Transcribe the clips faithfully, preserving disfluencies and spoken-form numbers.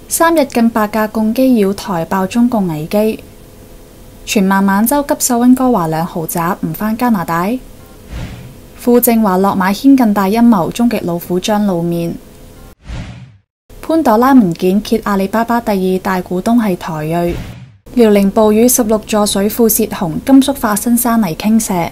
三日近百架共機擾台，爆中共危機。傳孟晚舟急售溫哥華兩豪宅，唔返加拿大。傅政華落馬牽更大陰謀，終極老虎將露面。潘朵拉文件揭阿里巴巴第二大股東係台裔。遼寧暴雨十六座水庫泄洪，甘肅化新山泥傾瀉。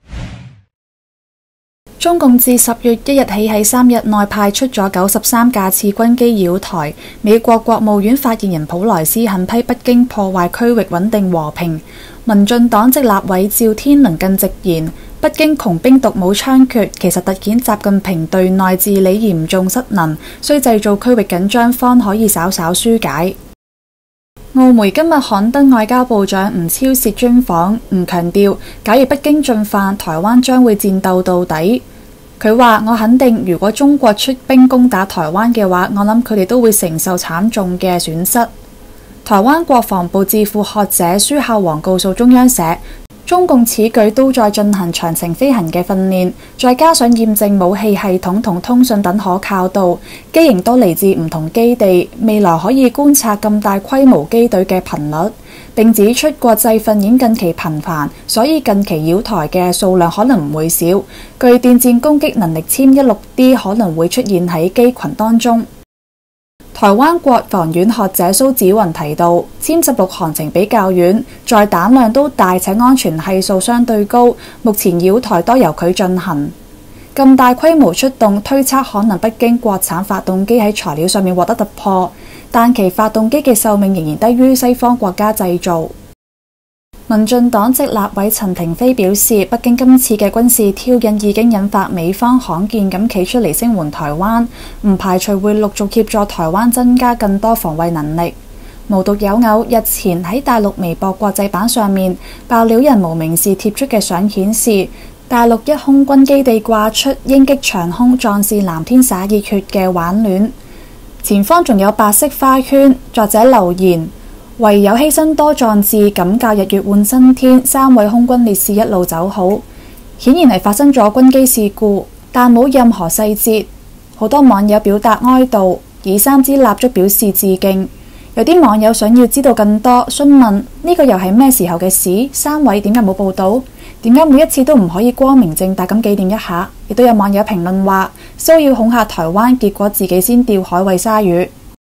中共自十月一日起喺三日內派出咗九十三架次軍機擾台。美國國務院發言人普萊斯狠批北京破壞區域穩定和平。民進黨籍立委趙天麟更直言，北京窮兵黷武猖獗，其實突顯習近平對內治理嚴重失能，需製造區域緊張方可以稍稍紓解。澳媒今日刊登外交部長吳釗燮專訪，吳強調，假如北京進犯，台灣將會戰鬥到底。佢話：我肯定，如果中國出兵攻打台灣嘅話，我諗佢哋都會承受慘重嘅損失。台灣國防部智庫學者舒孝煌告訴中央社，中共此舉都在進行長程飛行嘅訓練，再加上驗證武器系統同通訊等可靠度，機型都嚟自唔同基地，未來可以觀察咁大規模機隊嘅頻率。並指出國際訓演近期頻繁，所以近期擾台嘅數量可能唔會少。具電戰攻擊能力殲一六 D 可能會出現喺機群當中。台灣國防院學者蘇紫雲提到，殲十六航程比較遠，在彈量都大且安全係數相對高，目前擾台多由佢進行。咁大規模出動，推測可能北京國產發動機喺材料上面獲得突破，但其發動機嘅壽命仍然低於西方國家製造。民進黨籍立委陳亭妃表示，北京今次嘅軍事挑釁已經引發美方罕見咁企出嚟聲援台灣，唔排除會陸續協助台灣增加更多防衛能力。無獨有偶，日前喺大陸微博國際版上面爆料人無名氏貼出嘅相顯示，大陸一空軍基地掛出鷹擊長空壯士藍天灑熱血嘅挽聯，前方仲有白色花圈。作者留言：唯有犧牲多壯志，感教日月換新天，三位空軍烈士一路走好。顯然係發生咗軍機事故，但冇任何細節。好多網友表達哀悼，以三支蠟燭表示致敬。有啲網友想要知道更多，詢問呢個又係咩時候嘅事？三位點解冇報道？點解每一次都唔可以光明正大咁紀念一下？亦都有網友評論話，騷擾恐嚇台灣，結果自己先釣海餵鯊魚。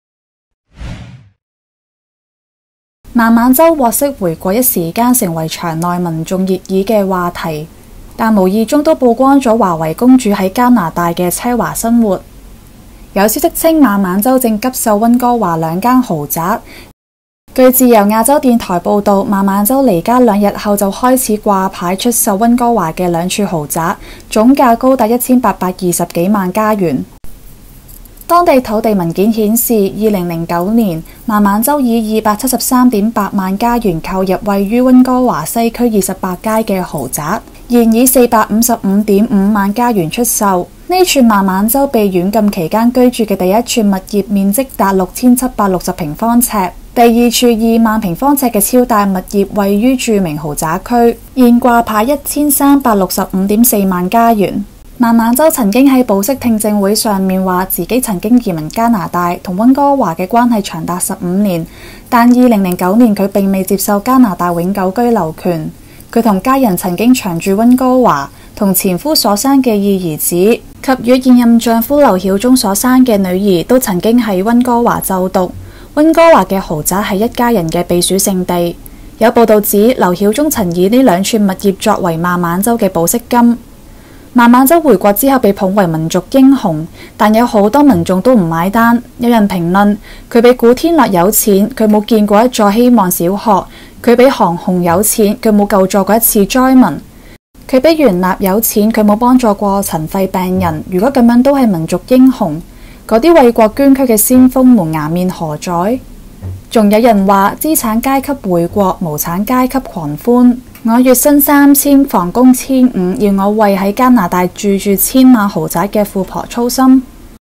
孟晚舟獲釋回國一時間成為場內民眾熱議嘅話題，但無意中都曝光咗華為公主喺加拿大嘅奢華生活。有消息稱，孟晚舟正急售溫哥華兩間豪宅。據自由亞洲電台報道，孟晚舟離家兩日後就開始掛牌出售溫哥華嘅兩處豪宅，總價高達一千八百二十幾萬加元。當地土地文件顯示，二零零九年孟晚舟以二百七十三點八萬加元購入位於溫哥華西區二十八街嘅豪宅，現以四百五十五點五萬加元出售。呢處孟晚舟被軟禁期間居住嘅第一處物業面積達六千七百六十平方尺，第二處二萬平方尺嘅超大物業位於著名豪宅區，現掛牌一千三百六十五點四萬加元。孟晚舟曾經喺保釋聽證會上面話自己曾經移民加拿大，同溫哥華嘅關係長達十五年，但二零零九年佢並未接受加拿大永久居留權。佢同家人曾經長住溫哥華，同前夫所生嘅二兒子及與現任丈夫劉曉忠所生嘅女兒都曾經喺溫哥華就讀。溫哥華嘅豪宅係一家人嘅避暑勝地。有報道指劉曉忠曾以呢兩處物業作為孟晚舟嘅保釋金。孟晚舟回國之後被捧為民族英雄，但有好多民眾都唔買單。有人評論佢比古天樂有錢，佢冇建過一座希望小學；佢比韓紅有錢，佢冇救助過一次災民；佢比袁立有錢，佢冇幫助過塵肺病人。如果咁樣都係民族英雄，嗰啲為國捐軀嘅先鋒們顏面何在？仲有人話資產階級回國，無產階級狂歡。我月薪三千，房供千五，要我為喺加拿大住住千萬豪宅嘅富婆操心。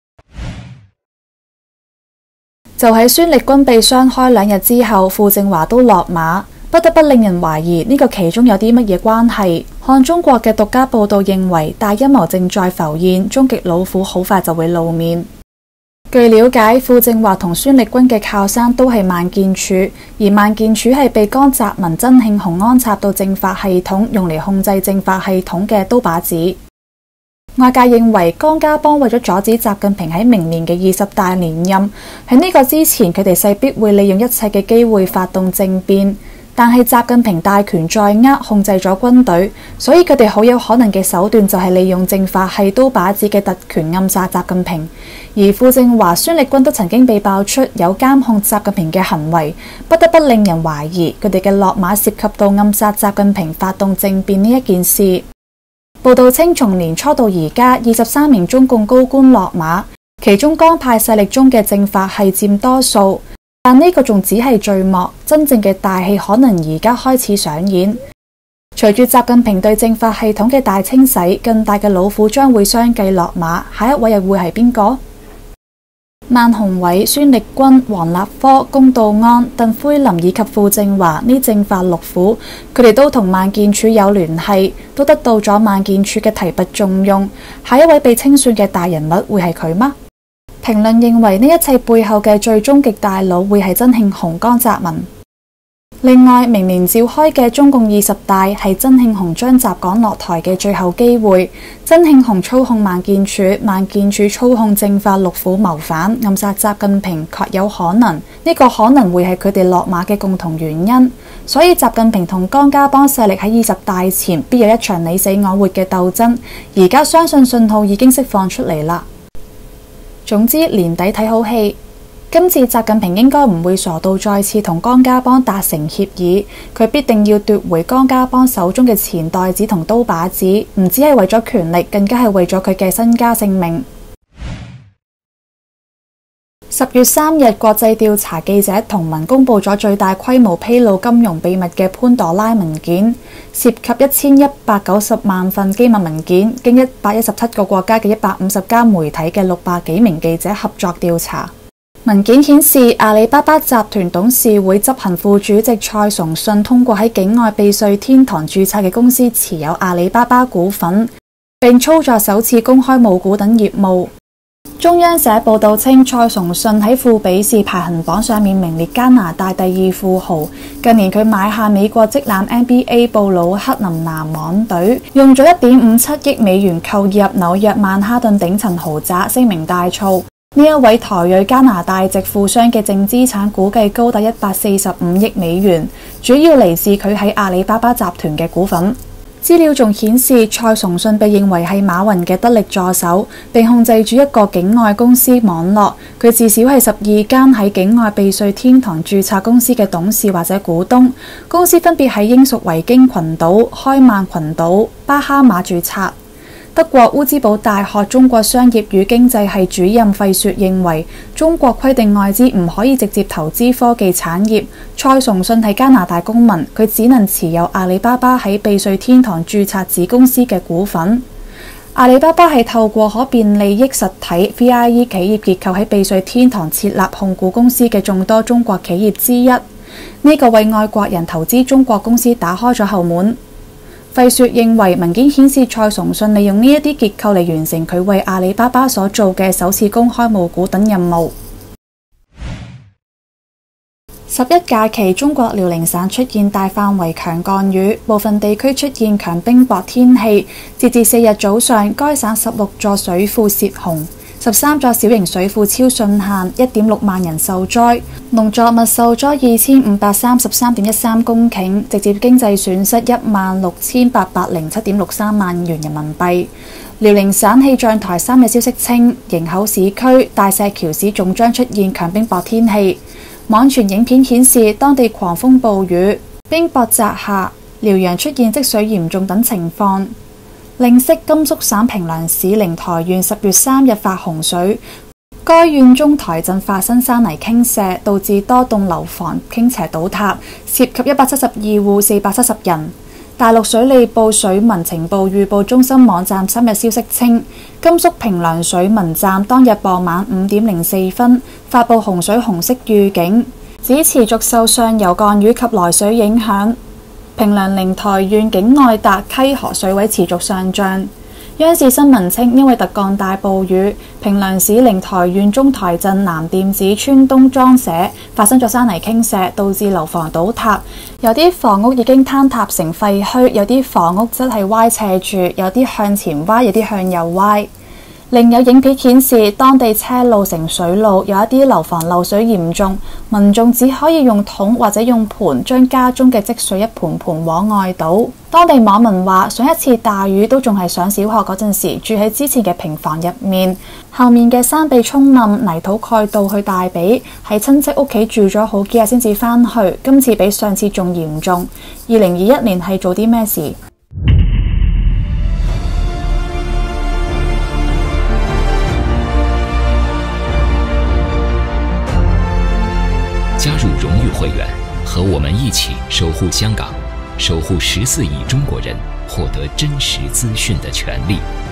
就喺孫力軍被雙開兩日之後，傅政華都落馬，不得不令人懷疑呢個其中有啲乜嘢關係。看中國嘅獨家報道認為，大陰謀正在浮現，終極老虎好快就會露面。 據了解，傅政華同孫力軍嘅靠山都係萬建儲，而萬建儲係被江澤民、曾慶紅安插到政法系統，用嚟控制政法系統嘅刀把子。外界認為江家幫為咗阻止習近平喺明年嘅二十大連任，喺呢個之前佢哋勢必會利用一切嘅機會發動政變。但係習近平大權在握，控制咗軍隊，所以佢哋好有可能嘅手段就係利用政法系刀把子嘅特權暗殺習近平。而傅政華、孫力軍都曾經被爆出有監控習近平嘅行為，不得不令人懷疑佢哋嘅落馬涉及到暗殺習近平、發動政變呢一件事。報道稱，從年初到而家，二十三名中共高官落馬，其中江派勢力中嘅政法系佔多數。但呢個仲只係序幕，真正嘅大戲可能而家開始上演。隨住習近平對政法系統嘅大清洗，更大嘅老虎將會相繼落馬。下一位又會係邊個？萬雄偉、孫力軍、王立科、龔道安、鄧魁林以及傅政華呢政法六虎，佢哋都同萬建儲有聯繫，都得到咗萬建儲嘅提拔重用。下一位被清算嘅大人物會係佢嗎？評論認為呢一切背後嘅最終極大佬會係曾慶紅、江澤民。另外，明年召開嘅中共二十大係曾慶紅將習趕落台嘅最後機會。曾慶紅操控萬建儲，萬建儲操控政法六虎謀反，暗殺習近平，確有可能。呢個可能會係佢哋落馬嘅共同原因。所以習近平同江家幫勢力喺二十大前必有一場你死我活嘅鬥爭。而家相信信號已經釋放出嚟啦。總之年底睇好戲，今次習近平應該唔會傻到再次同江家幫達成協議，佢必定要奪回江家幫手中嘅錢袋子同刀把子，唔止係為咗權力，更加係為咗佢嘅身家性命。十月三日，國際調查記者同盟公布咗最大規模披露金融秘密嘅潘朵拉文件，涉及一千一百九十萬份機密文件，經一百一十七個國家嘅一百五十家媒體嘅六百幾名記者合作調查。文件顯示，阿里巴巴集團董事會執行副主席蔡崇信通過喺境外避稅天堂註冊嘅公司持有阿里巴巴股份，並操作首次公開募股等業務。中央社報道稱，蔡崇信喺富比士排行榜上面名列加拿大第二富豪。近年佢買下美國職籃 N B A 布魯克林籃網隊，用咗一點五七億美元購入紐約曼哈頓頂層豪宅，聲名大噪。呢一位台裔加拿大籍富商嘅淨資產估計高達一百四十五億美元，主要嚟自佢喺阿里巴巴集團嘅股份。資料仲顯示，蔡崇信被認為係馬雲嘅得力助手，並控制住一個境外公司網絡。佢至少係十二間喺境外避稅天堂註冊公司嘅董事或者股東，公司分別喺英屬維京群島、開曼群島、巴哈馬註冊。德國烏茲堡大學中國商業與經濟系主任費雪認為，中國規定外資唔可以直接投資科技產業。蔡崇信係加拿大公民，佢只能持有阿里巴巴喺避稅天堂註冊子公司嘅股份。阿里巴巴係透過可變利益實體 V I E 企業結構喺避稅天堂設立控股公司嘅眾多中國企業之一。呢、這個為外國人投資中國公司打開咗後門。費雪認為，文件顯示蔡崇信利用呢一啲結構嚟完成佢為阿里巴巴所做嘅首次公開募股等任務。十一假期，中國遼寧省出現大範圍強降雨，部分地區出現強冰雹天氣。截至四日早上，該省十六座水庫泄洪，十三座小型水庫超汛限，一點六萬人受災，農作物受災二千五百三十三點一三公頃，直接經濟損失一萬六千八百零七點六三萬元人民幣。遼寧省氣象台三日消息稱，營口市區、大石橋市總將出現強冰雹天氣。網傳影片顯示，當地狂風暴雨、冰雹砸下，遼陽出現積水嚴重等情況。另悉甘肅省平涼市靈台縣十月三日發洪水，該縣中台鎮發生山泥傾瀉，導致多棟樓房傾斜倒塌，涉及一百七十二戶四百七十人。大陸水利部水文情報預報中心網站三日消息稱，甘肅平涼水文站當日傍晚五點零四分發布洪水紅色預警，指持續受上游降雨及來水影響，平涼靈台縣境內達溪河水位持續上漲。 央視新聞稱，因為特降大暴雨，平涼市靈台縣中台鎮南店子村東莊社發生咗山泥傾瀉，導致樓房倒塌。有啲房屋已經坍塌成廢墟，有啲房屋則係歪斜住，有啲向前歪，有啲向右歪。另有影片顯示，當地車路成水路，有一啲樓房漏水嚴重，民眾只可以用桶或者用盆將家中嘅積水一盆盆往外倒。當地網民話：上一次大雨都仲係上小學嗰陣時，住喺之前嘅平房入面，後面嘅山被沖冧，泥土蓋到去大髀，喺親戚屋企住咗好幾日先至返去。今次比上次仲嚴重。二零二一年係做啲咩事？ 加入荣誉会员，和我们一起守护香港，守护十四亿中国人获得真实资讯的权利。